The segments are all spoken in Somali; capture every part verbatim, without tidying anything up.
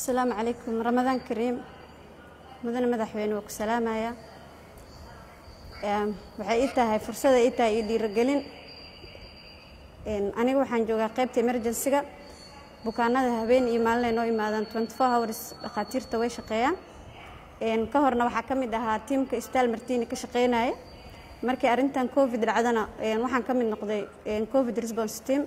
السلام عليكم رمضان كريم مدن مدحوين وك سلامايا waxay ii tahay fursad ay tahay ii dhiirigelin een aniga waxaan joogaa qaybta emergency-ga bukaanada habeen iyo maalin noo imaadaan twenty-four hours dhaqaatiirta way shaqeeyaan een ka horna waxa kamid ahaa teamka Istal Martini ka shaqeynaya markii arintan covid dhacdana een waxaan kamid noqday een covid response team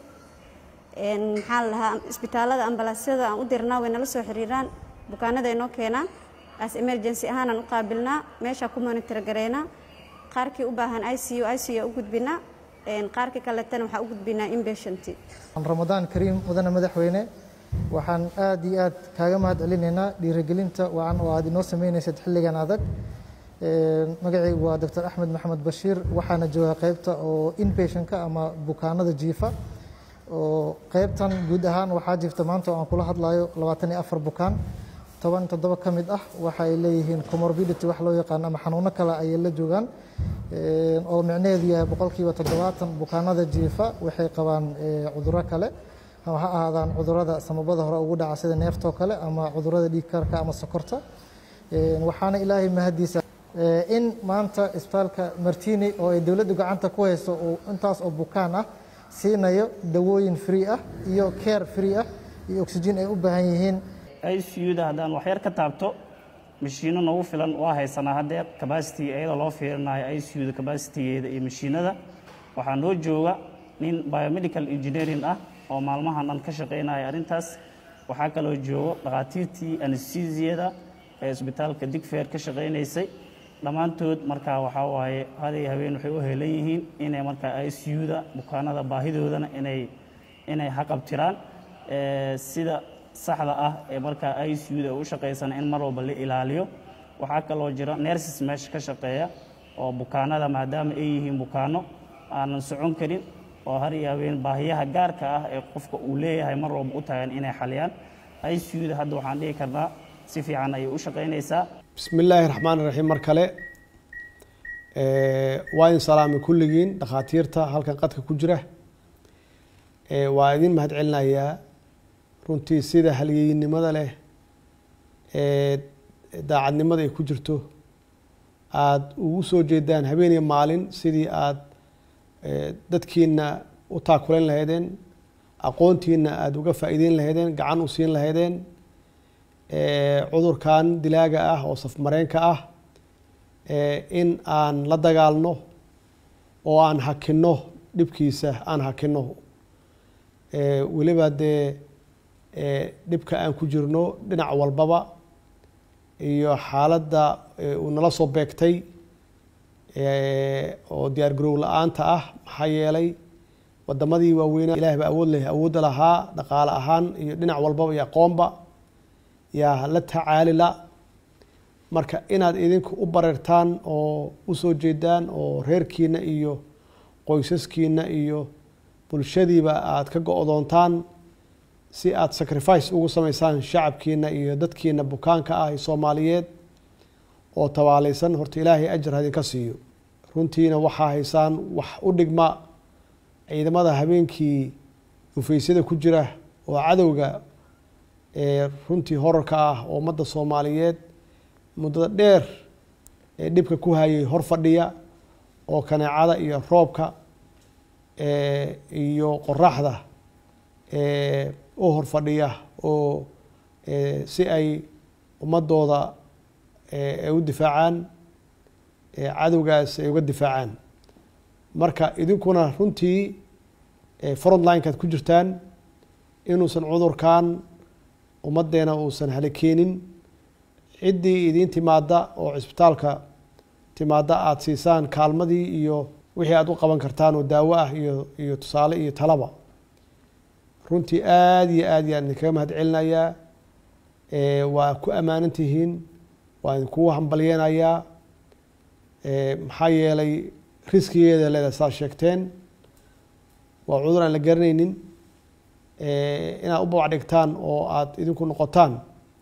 een maxaa la lahaa isbitaalada ambalaasyada aan u dirnaa way nala soo xiriiraan bukaanada ay noo keenaan as emergency ahaan aan u qaabilnaa meesha ku monitor gareynaa qaarkii u baahan I C U I C U u gudbinaa een qaarkii kale tan waxa u gudbinaa inpatient Ramadan Kareem mudana madaxweyne waxaan aad iyo aad kaaga mahad celinaynaa dhiirigelinta waan oo aad inoo sameynaysid xilligan adag ee magacaygu waa Doctor Axmed Maxamed Bashiir waxaana joogaa qaybta oo inpatient-ka ama bukaanada jiifa oo qaybtan guud ahaan waxaa jirta maanta aan kula hadlayo labaatan iyo afar bukaan toban iyo toddoba kamid ah waxa ay leeyihiin comorbidity wax loo yaqaan ama xanuuno kale ay la joogaan ee oo macnaheedu yahay boqolkiiba toddobaatan bukaanada jiifa waxay qabaan cudurro kale ama ha ahaadaan cudurrada samabada hore ugu dhaca sida neefta kale ama cudurrada dhiig karka ama sokorta ee waxaana ilaahay mahadiisa in maanta isbitaalka Martini oo ay dawladdu gacanta ku hayso oo intaas oo bukaan ah siinayo dawooyin free ah iyo care free ah iyo oxygen ay u baahan yihiin I C U-da haddaan wax yar ka taabto mashiino nagu filan waa haysanaa haddeer capacity iyadoo loo fiirinayo I C U-da capacity-geeda iyo mashiinada waxaa noo jooga nin biomedical engineering ah oo maalmahan dhan ka shaqeynaya arrintaas waxaa kaloo joogo dhaqaatiirtii anesthesia-da ee isbitaalka Digfaar ka shaqeynaysay dhammaantood markaa waxaa waaye haday habeen waxay u helan yihiin inay markaa I C U-da bukaanada baahidoodana inay inay xaqabtiraan ee sida saxda ah ee markaa I C U-da u shaqeysana in mar walba la ilaaliyo waxaa kaloo jira nurses meesha ka shaqeeya oo bukaanada maadaama ay yihiin bukaano aanan socon karin oo har iyo habeen baahiyaha gaarka ah ee qofka uu leeyahay mar walba u taagan inay xaliyaan I C U-da hadda waxaan dhihi karnaa si fiican ayay u shaqeynaysaa bismillaahi raxmaani raxiim mar kale ee waa in salaami kulligiin dhaqaatiirta halkan qadka ku jira ee waa idin mahad celinayaa runtii sida halyeeynimada leh ee daacadnimada ay ku jirto aad ugu soo jeedaan habeen iyo maalin sidii aad dadkiina u taakuleen lahaydeen aqoontiina aad uga faa'iideyn lahaydeen gacan u siin lahaydeen ee cudurkan dilaaga ah oo safmareenka ah ee in aan la dagaalno oo aan hakinno dhibkiisa aan hakinno ee waliba dee ee dhibka aan ku jirno dhinac walbaba iyo xaaladda uu nala soo beegtay ee oo diyaar garow la'aanta ah maxaa yeelay wadamadii waaweynaa ilaahay baa awood leh awoodda lahaa dhaqaale ahaan iyo dhinac walbaba iyo aqoonba yaa la tacaali la marka inaad idinku u bareertaan oo u soo jeedaan oo reerkiina iyo qoysaskiina iyo bulshadiiba aad ka go'doontaan si aad sacrifice ugu samaysaan shacabkiina iyo dadkiina bukaanka ah ee Soomaaliyeed oo tawaalaysan horta ilaahay ajar idinka siiyo runtiina waxa haysaan wax u dhigma ciidamada habeenkii ufeysada ku jira oo cadowga ee runtii horarka ah oo ummadda Soomaaliyeed muddada dheer ee dhibka ku hayay hor fadhiya oo kaneecada iyo roobka ee iyo qoraxda ee oo hor fadhiya oo ee si ay ummadooda ee u difaacaan ee cadowgaas ay uga difaacaan marka idinkuna runtii ee front line-ka ku jirtaan inuusan cudurkan ummadeena uusan halakeenin ciddii idin timaada oo cisbitaalka timaada aad siisaan kaalmadii iyo wixii aad u qaban kartaan oo daawo ah iyo iyo tusaale iyo talaba runtii aad iyo aad yaan idinkaga mahad celinayaa ee waa ku ammaanan tihiin waa idinku hambalyeenayaa ee maxaa yeelay riskigeeda leedahay saa sheegteen waa cudur aan la garanaynin ee inaad u babac dhigtaan oo aad idinku noqotaan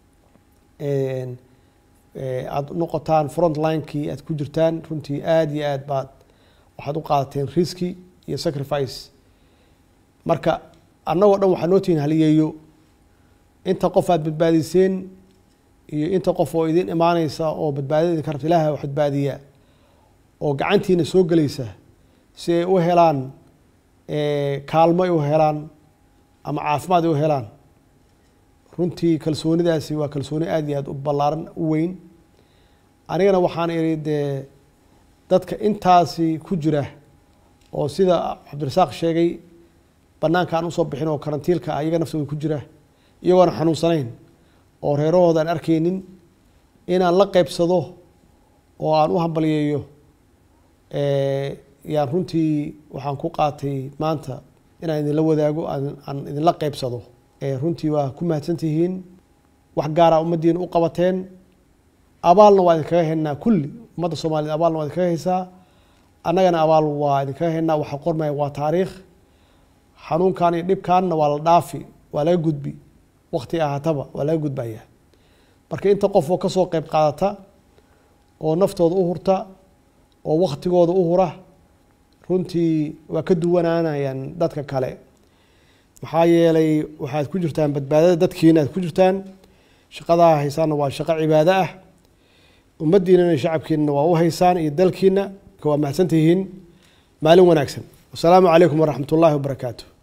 ee aad noqotaan front line-kii aad ku jirtaan runtii aad iyo aad baad waxaad u qaadateen riski iyo sacrifice marka annagoo dhan waxaa noo tihiin haliyeeyo inta qof aad badbaadiseen iyo inta qof oo idin imaanaysa oo badbaadada ka rabta ilaahay wax badbaadiya oo gacantiina soo galaysa si ay u helaan kaalmo ay u helaan ama caafimaad ay u helaan runtii kalsoonidaasi waa kalsooni aad iyo aad u ballaaran u weyn anigana waxaan iri dee dadka intaasi ku jira oo sida cabdirasaaq sheegay banaanka aan usoo bixin oo karantiilka ayaga naftooda ku jira iyagoona xanuunsanayn oo reerahooda aan arkaynin inaan la qaybsado oo aan u hambaliyeeyo yaan runtii waxaan ku qaatay maanta inaan idinla wadaago aan idinla qaybsado runtii waa ku mahadsantihiin wax gaara ummaddiina u qabateen abaalna waa idinkaga haynaa kulli ummadda soomaaliyed abaalna waa idinkaga haysaa annagana abaal waa idinkaga haynaa waxa qormaya waa taariikh xanuunkan iyo dhibkaanna waa la dhaafi waa laga gudbi wakti ahaataba waa laga gudbaya marka inta qof oo kasoo qayb qaadata oo naftooda u hurta oo waktigooda u hura runtii waa ka duwanaanayaan dadka kale maxaa yeelay waxaad ku jirtaan badbaadada dadkiina aad ku jirtaan shaqadaa haysaanna waa shaqo cibaado ah ummaddiinana shacabkiinana waa u haysaan iyo dalkiina waa mahadsantihiin maalin wanaagsan wasalaamu calaykum waraxmat ullaahi wabarakaatu